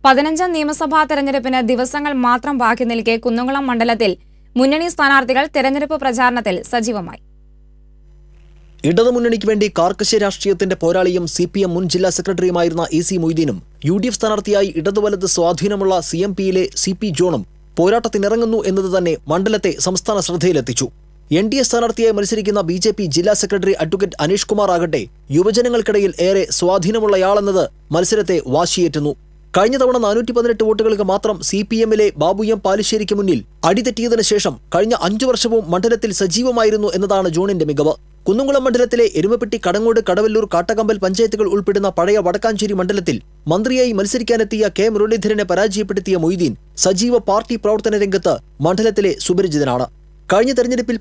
15ാം നിയമസഭാ തെരഞ്ഞെടുപ്പിന് ദിവസങ്ങൾ മാത്രം ബാക്കി നിൽക്കെ കുന്നംകുളം മണ്ഡലത്തിൽ മുന്നണി സ്ഥാനാർത്ഥികൾ തെരഞ്ഞെടുപ്പ് പ്രചാരണത്തിൽ സജീവമായി. ഇടതുമുന്നണിക്ക് വേണ്ടി കാർക്കശ്യ രാഷ്ട്രീയത്തിന്റെ പോരാളിയും CPM മുൻ ജില്ലാ സെക്രട്ടറിയുമായിരുന്ന AC മൊയ്തീനും UDF സ്ഥാനാർത്ഥിയായി ഇടതുവലത് സ്വാധീനമുള്ള CMPയിലെ CP ജോണും പോരാട്ടത്തിനിറങ്ങുന്നു എന്നത് തന്നെ മണ്ഡലത്തെ സംസ്ഥാന ശ്രദ്ധയിലെത്തിച്ചു. NDA സ്ഥാനാർത്ഥിയായി മത്സരിക്കുന്ന BJP ജില്ലാ സെക്രട്ടറി അഡ്വക്കേറ്റ് അനീഷ് കുമാർ ആകട്ടെ യുവജനങ്ങൾക്കിടയിൽ ഏറെ സ്വാധീനമുള്ളയാളെന്നത് മത്സരത്തെ വാശിയേറ്റുന്നു. കഴിഞ്ഞ തവണ 418 വോട്ടുകൾക്ക് മാത്രം CPMലെ ബാബു എം പാലിശ്ശേരിക്ക് മുന്നിൽ അടിതെറ്റിയതിനു ശേഷം കഴിഞ്ഞ 5 വർഷവും മണ്ഡലത്തിൽ സജീവമായിരുന്നു എന്നതാണ് ജോണിന്റെ മികവ്. കുന്നംകുളം മണ്ഡലത്തിലെ എരുമപ്പെട്ടി, കടങ്ങോട്, കടവല്ലൂർ, കാട്ടകമ്പൽ പഞ്ചായത്തുകൾ ഉൾപ്പെടുന്ന പഴയ വടക്കാഞ്ചേരി മണ്ഡലത്തിൽ മന്ത്രിയായി മത്സരിക്കാനെത്തിയ K മുരളീധരനെ പരാജയപ്പെടുത്തിയ മൊയ്തീൻ സജീവ പാർട്ടി പ്രവർത്തന രംഗത്ത് മണ്ഡലത്തിലെ സുപരിചിതനാണ്. കഴിഞ്ഞ തെരഞ്ഞെടുപ്പിൽ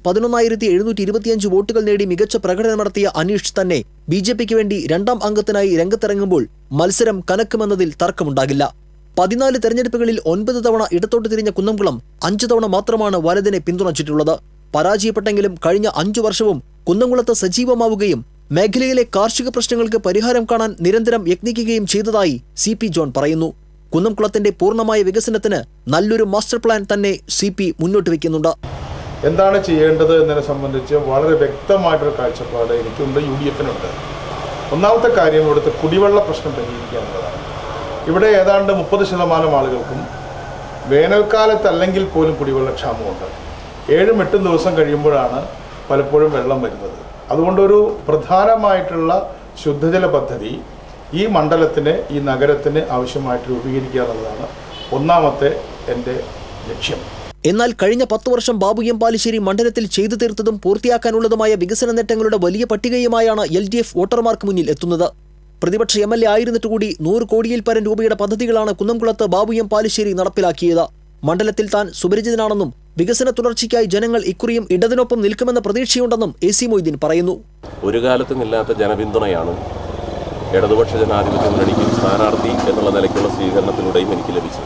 11,725 വോട്ടുകൾ നേടി മികച്ച പ്രകടനം നടത്തിയ അനീഷ് തന്നെ BJPക്ക് വേണ്ടി 2ാം അംഗത്തിനായി രംഗത്തിറങ്ങുമ്പോൾ മത്സരം കനക്കുമെന്നതിൽ തർക്കമുണ്ടാകില്ല. 14 തെരഞ്ഞെടുപ്പുകളിൽ 9 തവണ ഇടത്തോട്ട് തിരിഞ്ഞ കുന്നംകുളം 5 തവണ മാത്രമാണ് വലതിനെ പിന്തുണച്ചിട്ടുള്ളത്. പരാജയപ്പെട്ടെങ്കിലും കഴിഞ്ഞ 5 വർഷവും കുന്നംകുളത്ത് സജീവമാവുകയും മേഖലയിലെ കാർഷിക പ്രശ്നങ്ങൾക്ക് പരിഹാരം കാണാൻ നിരന്തരം യത്നിക്കുകയും ചെയ്തതായി CP ജോൺ പറയുന്നു. കുന്നംകുളത്തിന്റെ പൂർണ്ണമായ വികസനത്തിന് നല്ലൊരു മാസ്റ്റർ പ്ലാൻ തന്നെ CP മുന്നോട്ട് വയ്ക്കുന്നുണ്ട്. എന്താണ് ചെയ്യേണ്ടത് എന്നതിനെ സംബന്ധിച്ച് വളരെ വ്യക്തമായിട്ടൊരു കാഴ്ചപ്പാട് എനിക്കുണ്ട്, UDFനുണ്ട്. ഒന്നാമത്തെ കാര്യം ഇവിടുത്തെ കുടിവെള്ള പ്രശ്നം പരിഹരിക്കുക എന്നുള്ളതാണ്. ഇവിടെ ഏതാണ്ട് 30% ആളുകൾക്കും വേനൽക്കാലത്തല്ലെങ്കിൽ പോലും കുടിവെള്ളക്ഷാമമുണ്ട്. 7-8 ദിവസം കഴിയുമ്പോഴാണ് പലപ്പോഴും വെള്ളം വരുന്നത്. അതുകൊണ്ടൊരു പ്രധാനമായിട്ടുള്ള ശുദ്ധജല പദ്ധതി ഈ മണ്ഡലത്തിന്, ഈ നഗരത്തിന് ആവശ്യമായിട്ട് രൂപീകരിക്കുക എന്നുള്ളതാണ് ഒന്നാമത്തെ എൻ്റെ ലക്ഷ്യം. എന്നാൽ കഴിഞ്ഞ 10 വർഷം ബാബു എം പാലിശ്ശേരി മണ്ഡലത്തിൽ ചെയ്തു തീർത്തതും പൂർത്തിയാക്കാനുള്ളതുമായ വികസന നേട്ടങ്ങളുടെ വലിയ പട്ടികയുമായാണ് LDF വോട്ടർമാർക്ക് മുന്നിൽ എത്തുന്നത്. പ്രതിപക്ഷ MLA ആയിരുന്നിട്ട് കൂടി 100 കോടിയിൽ പരം രൂപയുടെ പദ്ധതികളാണ് കുന്നംകുളത്ത് ബാബു എം പാലിശ്ശേരി നടപ്പിലാക്കിയത്. മണ്ഡലത്തിൽ താൻ സുപരിചിതനാണെന്നും വികസന തുടർച്ചയ്ക്കായി ജനങ്ങൾ ഇക്കുറിയും ഇടതിനൊപ്പം നിൽക്കുമെന്ന പ്രതീക്ഷയുണ്ടെന്നും AC മൊയ്തീൻ പറയുന്നു. ഒരു കാലത്തും ഇല്ലാത്ത ജനപിന്തുണയാണ് ഇടതുപക്ഷ ജനാധിപത്യ മുന്നണിക്ക് സ്ഥാനാർത്ഥി എന്നുള്ള നിലയ്ക്കുള്ള സ്വീകരണത്തിലൂടെയും എനിക്ക് ലഭിച്ചത്.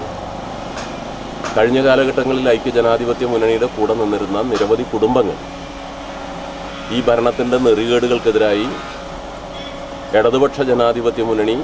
കഴിഞ്ഞ കാലഘട്ടങ്ങളിൽ ഐക്യജനാധിപത്യ മുന്നണിയുടെ കൂടെ നിന്നിരുന്ന നിരവധി കുടുംബങ്ങൾ ഈ ഭരണത്തിൻ്റെ നെറികേടുകൾക്കെതിരായി ഇടതുപക്ഷ ജനാധിപത്യ മുന്നണി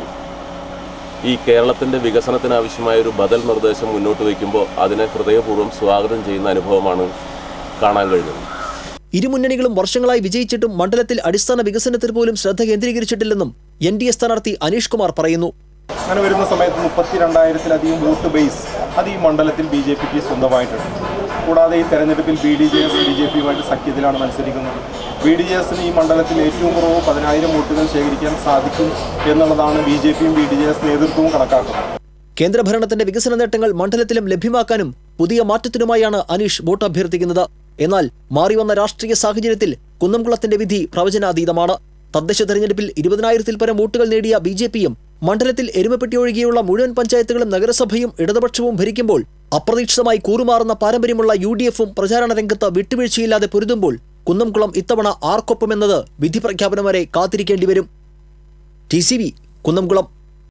ഈ കേരളത്തിൻ്റെ വികസനത്തിനാവശ്യമായ ഒരു ബദൽ നിർദ്ദേശം മുന്നോട്ട് വയ്ക്കുമ്പോൾ അതിനെ ഹൃദയപൂർവ്വം സ്വാഗതം ചെയ്യുന്ന അനുഭവമാണ് കാണാൻ കഴിഞ്ഞത്. ഇരുമുന്നണികളും വർഷങ്ങളായി വിജയിച്ചിട്ടും മണ്ഡലത്തിൽ അടിസ്ഥാന വികസനത്തിൽ പോലും ശ്രദ്ധ കേന്ദ്രീകരിച്ചിട്ടില്ലെന്നും NDA സ്ഥാനാർത്ഥി അനീഷ് കുമാർ പറയുന്നു. അങ്ങനെ വരുന്ന സമയത്ത് 32,000-ലധികം വോട്ട് ബേസ് അത് ഈ മണ്ഡലത്തിൽ BJPക്ക് സ്വന്തമായിട്ടുണ്ട്. കൂടാതെ ഈ തെരഞ്ഞെടുപ്പിൽ BDJS BJPയുമായിട്ട് സഖ്യത്തിലാണ് മത്സരിക്കുന്നത്. BDJSന് ഈ മണ്ഡലത്തിൽ ഏറ്റവും കുറവ് 10,000 വോട്ടുകൾ ശേഖരിക്കാൻ സാധിക്കും എന്നുള്ളതാണ് BJPയും BDJS നേതൃത്വവും കണക്കാക്കുന്നത്. കേന്ദ്രഭരണത്തിന്റെ വികസന നേട്ടങ്ങൾ മണ്ഡലത്തിലും ലഭ്യമാക്കാനും പുതിയ മാറ്റത്തിനുമായാണ് അനീഷ് വോട്ട് അഭ്യർത്ഥിക്കുന്നത്. എന്നാൽ മാറിവന്ന രാഷ്ട്രീയ സാഹചര്യത്തിൽ കുന്നംകുളത്തിന്റെ വിധി പ്രവചനാതീതമാണ്. തദ്ദേശ തെരഞ്ഞെടുപ്പിൽ 20,000-ൽ പരം വോട്ടുകൾ നേടിയ BJPയും മണ്ഡലത്തിൽ എരുമപ്പെട്ടി ഒഴികെയുള്ള മുഴുവൻ പഞ്ചായത്തുകളും നഗരസഭയും ഇടതുപക്ഷവും ഭരിക്കുമ്പോൾ അപ്രതീക്ഷിതമായി കൂറുമാറുന്ന പാരമ്പര്യമുള്ള UDFും പ്രചാരണ രംഗത്ത് വിട്ടുവീഴ്ചയില്ലാതെ പൊരുതുമ്പോൾ കുന്നംകുളം ഇത്തവണ ആർക്കൊപ്പമെന്നത് വിധി പ്രഖ്യാപനം വരെ കാത്തിരിക്കേണ്ടി വരും. TCV കുന്നംകുളം.